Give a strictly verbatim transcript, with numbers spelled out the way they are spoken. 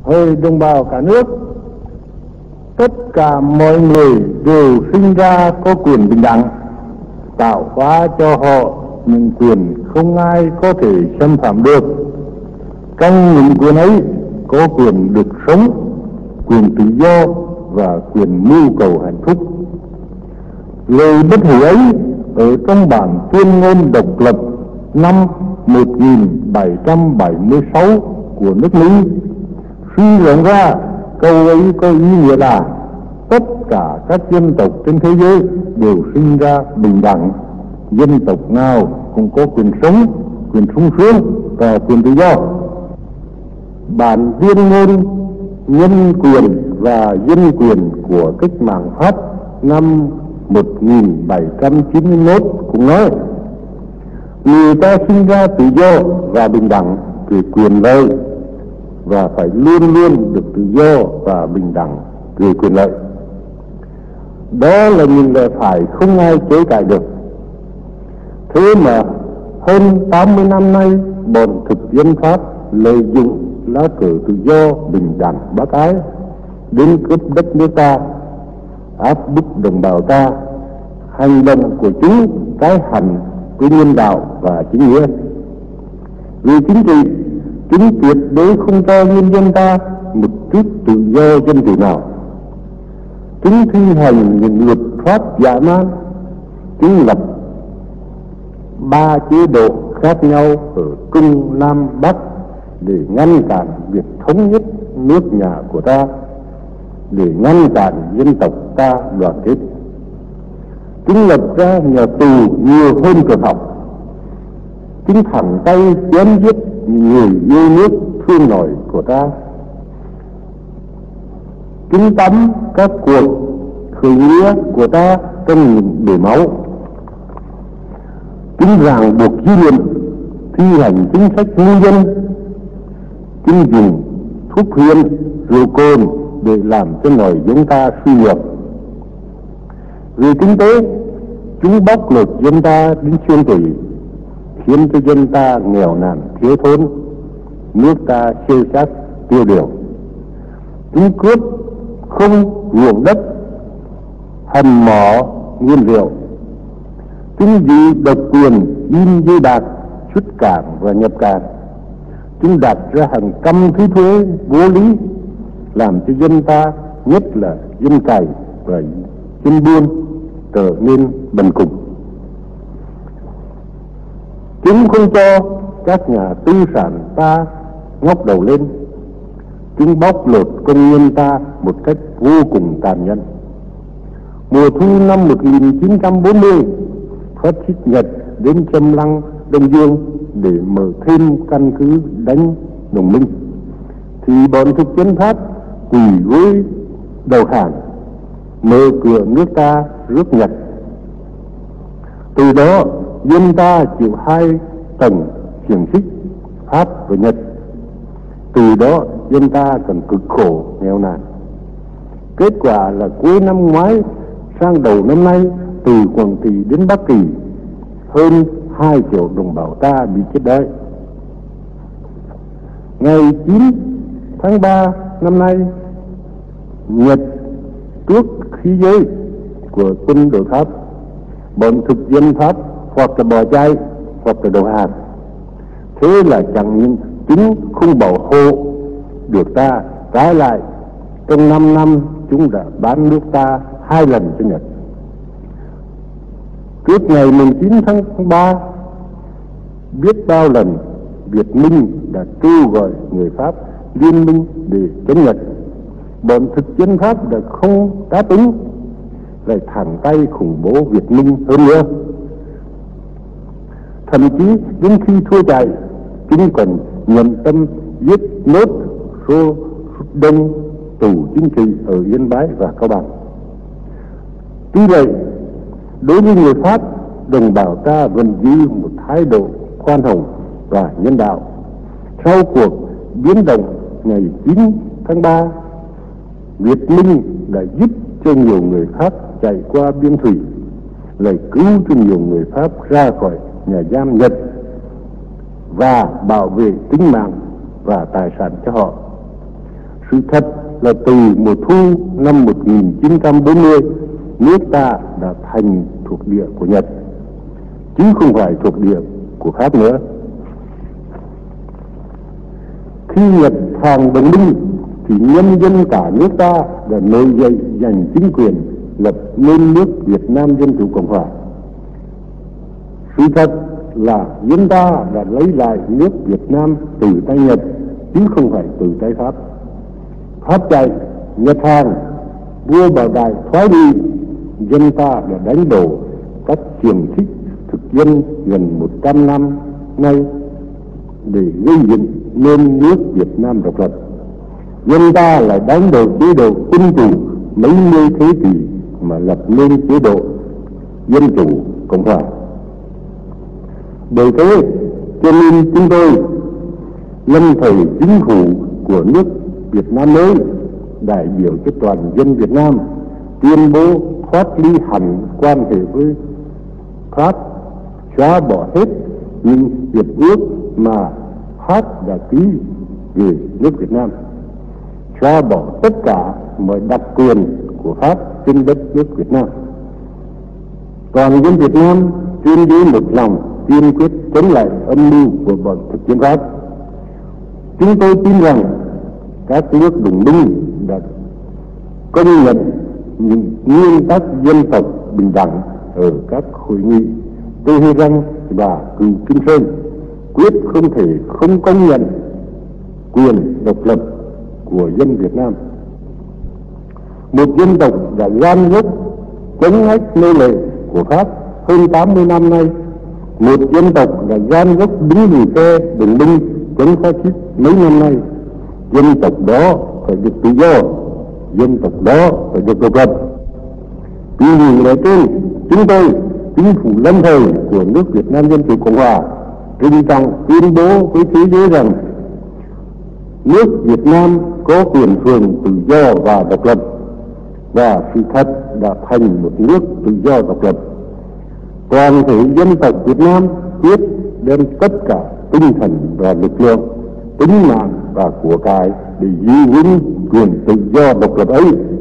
Hỡi đồng bào cả nước, tất cả mọi người đều sinh ra có quyền bình đẳng, tạo hóa cho họ những quyền không ai có thể xâm phạm được. Trong những quyền ấy có quyền được sống, quyền tự do và quyền mưu cầu hạnh phúc. Lời bất hủ ấy ở trong bản tuyên ngôn độc lập năm một nghìn bảy trăm bảy mươi sáu của nước Mỹ. Suy luận ra, câu ấy có ý nghĩa là tất cả các dân tộc trên thế giới đều sinh ra bình đẳng. Dân tộc nào cũng có quyền sống, quyền sung sướng và quyền tự do. Bản tuyên ngôn nhân quyền và dân quyền của cách mạng Pháp năm một nghìn bảy trăm chín mươi mốt cũng nói người ta sinh ra tự do và bình đẳng về quyền lợi và phải luôn luôn được tự do và bình đẳng về quyền lợi. Đó là những lời phải không ai chối cãi được. Thế mà hơn tám mươi năm nay, bọn thực dân Pháp lợi dụng lá cờ tự do, bình đẳng, bác ái đến cướp đất nước ta, áp bức đồng bào ta. Hành động của chúng trái hẳn với nhân đạo và chính nghĩa. Vì chính trị, chúng tuyệt đối không cho nhân dân ta một chút tự do dân chủ nào. Chúng thi hành những luật pháp dã man. Chúng lập ba chế độ khác nhau ở Trung, Nam, Bắc để ngăn cản việc thống nhất nước nhà của ta, để ngăn cản dân tộc ta đoàn kết. Chúng lập ra nhà tù nhiều hơn trường học. Chúng thẳng tay chém giết người yêu nước thương nổi của ta. Chúng tắm các cuộc khởi nghĩa của ta trong những bể máu. Chúng ràng buộc dư luận, thi hành chính sách ngu dân. Chúng dùng thuốc phiện, rượu cồn để làm cho người chúng ta suy nhược. Về kinh tế, chúng bóc lột dân ta đến xương tủy, khiến cho dân ta nghèo nàn thiếu thốn, nước ta xêu xát tiêu điều. Chúng cướp không ruộng đất, hầm mỏ nguyên liệu. Chúng giữ độc quyền in dây bạc, xuất cảng và nhập cảng. Chúng đặt ra hàng trăm thứ thuế vô lý, làm cho dân ta, nhất là dân cày và dân buôn, trở nên bần cùng. Chúng không cho các nhà tư sản ta ngóc đầu lên. Chúng bóc lột công nhân ta một cách vô cùng tàn nhẫn. Mùa thu năm một nghìn chín trăm bốn mươi, phát xít Nhật đến xâm lăng Đông Dương để mở thêm căn cứ đánh đồng minh, thì bọn thực dân Pháp quỳ gối đầu hàng, mở cửa nước ta rước Nhật. Từ đó dân ta chịu hai tầng xiềng xích, Pháp và Nhật. Từ đó dân ta cần cực khổ nghèo nàn. Kết quả là cuối năm ngoái sang đầu năm nay, từ Quảng Trị đến Bắc Kỳ, hơn hai triệu đồng bào ta bị chết đói. Ngày chín tháng ba năm nay, Nhật trước khí giới của quân đội Pháp, bọn thực dân Pháp hoặc là bỏ chạy hoặc là đầu hàng. Thế là chẳng những chúng không bảo hộ được ta, trái lại trong năm năm chúng đã bán nước ta hai lần cho Nhật. Trước ngày mùng chín tháng ba, biết bao lần Việt Minh đã kêu gọi người Pháp liên minh để chống Nhật. Bọn thực dân Pháp đã không đáp ứng, lại thẳng tay khủng bố Việt Minh hơn nữa. Thậm chí đến khi thua chạy, chúng còn nhận tâm giết nốt số đông tù chính trị ở Yên Bái và Cao Bằng. Tuy vậy, đối với người Pháp, đồng bào ta vẫn giữ một thái độ khoan hồng và nhân đạo. Sau cuộc biến động ngày chín tháng ba, Việt Minh đã giúp cho nhiều người Pháp chạy qua biên thủy, lại cứu cho nhiều người Pháp ra khỏi nhà giam Nhật và bảo vệ tính mạng và tài sản cho họ. Sự thật là từ mùa thu năm một nghìn chín trăm bốn mươi, nước ta đã thành thuộc địa của Nhật, chứ không phải thuộc địa của Pháp nữa. Khi Nhật hàng đồng minh thì nhân dân cả nước ta đã nổi dậy giành chính quyền, lập nên nước Việt Nam Dân Chủ Cộng Hòa. Sự thật là dân ta đã lấy lại nước Việt Nam từ tay Nhật, chứ không phải từ tay Pháp. Pháp chạy, Nhật hàng, vua Bảo Đại thoái đi, dân ta đã đánh đổ các xiềng xích thực dân gần một trăm năm nay để gây dựng nên nước Việt Nam độc lập. Dân ta lại đánh đổ chế độ quân chủ mấy mươi thế kỷ mà lập nên chế độ dân chủ cộng hòa. Bởi thế cho nên chúng tôi lâm thời chính phủ của nước Việt Nam mới, đại biểu cho toàn dân Việt Nam, tuyên bố thoát ly hẳn quan hệ với Pháp, xóa bỏ hết những hiệp ước mà Pháp đã ký về nước Việt Nam, xóa bỏ tất cả mọi đặc quyền của Pháp trên đất nước Việt Nam. Toàn dân Việt Nam tuyên bố một lòng kiên quyết chống lại âm mưu của bọn thực dân Pháp. Chúng tôi tin rằng các nước đồng minh đã công nhận những nguyên tắc dân tộc bình đẳng ở các hội nghị Tehran và Cựu Kim Sơn, quyết không thể không công nhận quyền độc lập của dân Việt Nam. Một dân tộc đã gan gốc chống ách nô lệ của Pháp hơn tám mươi năm nay, một dân tộc đã gan gốc đứng về phe đồng minh chống phát xít mấy năm nay, dân tộc đó phải được tự do, dân tộc đó phải được độc lập. Vì những lời trên, chúng tôi, chính phủ lâm thời của nước Việt Nam Dân Chủ Cộng Hòa, trinh trọng tuyên bố với thế giới rằng nước Việt Nam có quyền hưởng tự do và độc lập, và sự thật đã thành một nước tự do độc lập. Toàn thể dân tộc Việt Nam quyết đem tất cả tinh thần và lực lượng, tính mạng và của cải để giữ vững quyền tự do độc lập ấy.